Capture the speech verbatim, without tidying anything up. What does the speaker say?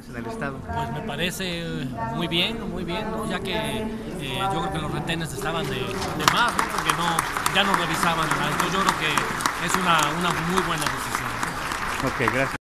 en el estado. Pues me parece muy bien, muy bien, ¿no? Ya que eh, yo creo que los retenes estaban de, de más, ¿no? Porque no, ya no revisaban nada. Entonces yo creo que es una, una muy buena decisión. Ok, gracias.